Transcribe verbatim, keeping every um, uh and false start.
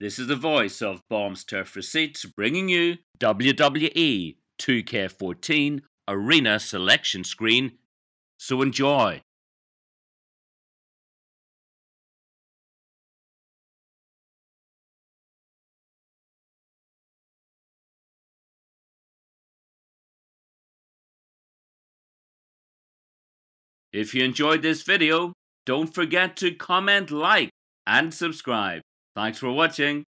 This is the voice of Bombs Turf Receipts bringing you W W E two K fourteen Arena Selection Screen. So enjoy! If you enjoyed this video, don't forget to comment, like, and subscribe. Thanks for watching.